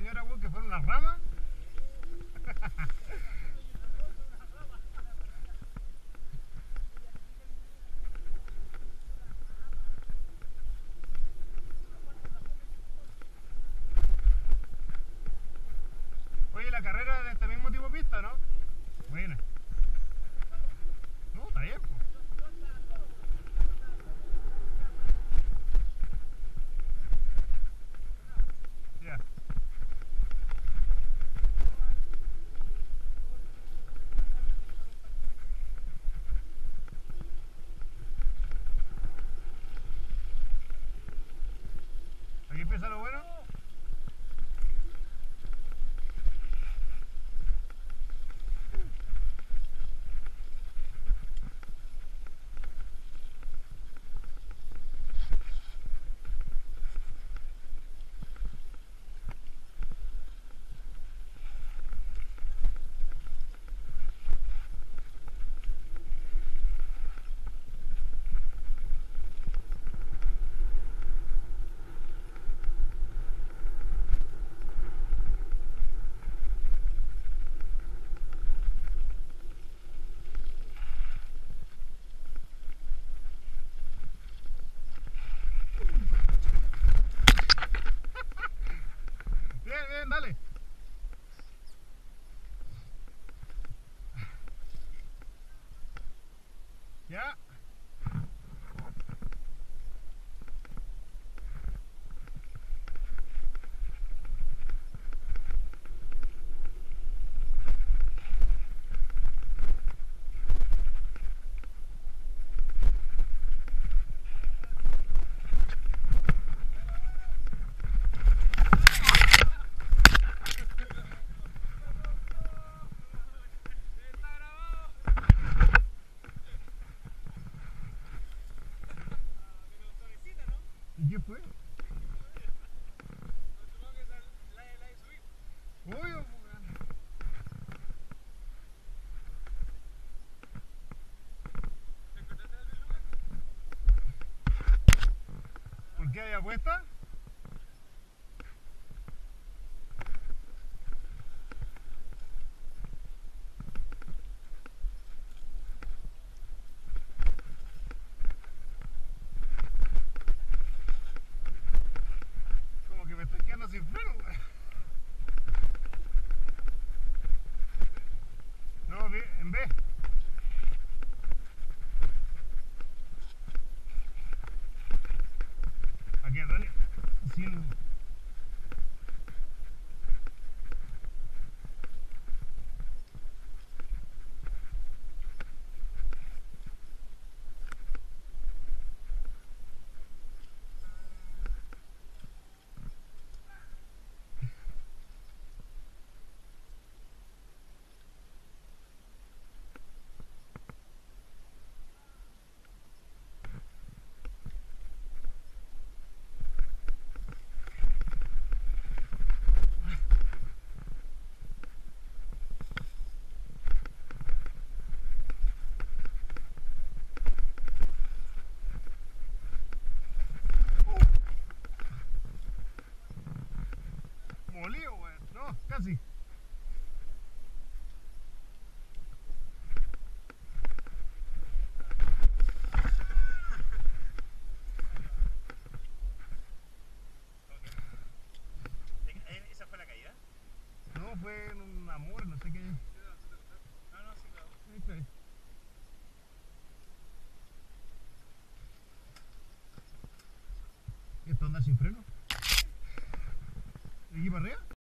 señora, weón, que fuera una rama. Oye, la carrera es de este mismo tipo de pista, ¿no? Buena. No, está bien, po. Ya. Aquí empieza lo bueno. Bien, bien, dale. Ya. ¿Y qué fue? Obvio, po, weón. ¿Por qué hay apuesta? Como que me estoy quedando sin freno, weón. No, en B. Aquí, René. Sin. Molido, weón. No, casi. ¿Esa fue la caída? No, fue en un amor, no sé qué.